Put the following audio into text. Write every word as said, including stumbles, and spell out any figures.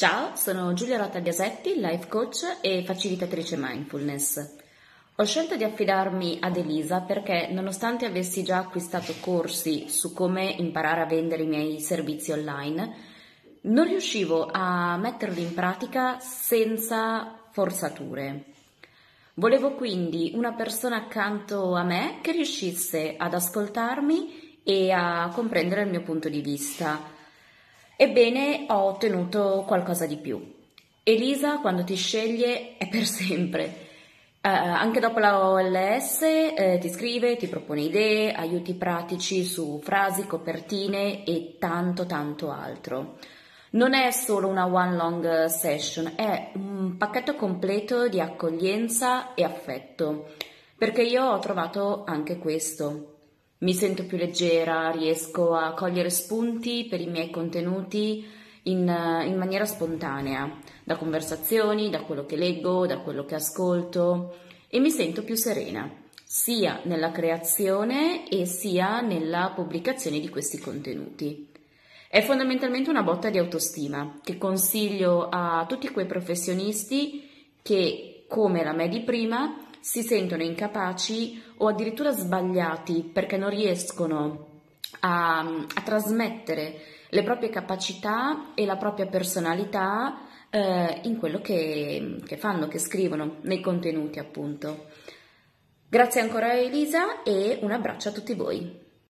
Ciao, sono Giulia Rotta-Biasetti, life coach e facilitatrice mindfulness. Ho scelto di affidarmi ad Elisa perché, nonostante avessi già acquistato corsi su come imparare a vendere i miei servizi online, non riuscivo a metterli in pratica senza forzature. Volevo quindi una persona accanto a me che riuscisse ad ascoltarmi e a comprendere il mio punto di vista. Ebbene, ho ottenuto qualcosa di più. Elisa, quando ti sceglie, è per sempre. Eh, anche dopo la O L S, eh, ti scrive, ti propone idee, aiuti pratici su frasi, copertine e tanto tanto altro. Non è solo una one long session, è un pacchetto completo di accoglienza e affetto, perché io ho trovato anche questo. Mi sento più leggera, riesco a cogliere spunti per i miei contenuti in, in maniera spontanea, da conversazioni, da quello che leggo, da quello che ascolto, e mi sento più serena, sia nella creazione e sia nella pubblicazione di questi contenuti. È fondamentalmente una botta di autostima che consiglio a tutti quei professionisti che, come la me di prima, si sentono incapaci o addirittura sbagliati perché non riescono a, a trasmettere le proprie capacità e la propria personalità eh, in quello che, che fanno, che scrivono, nei contenuti appunto. Grazie ancora Elisa e un abbraccio a tutti voi.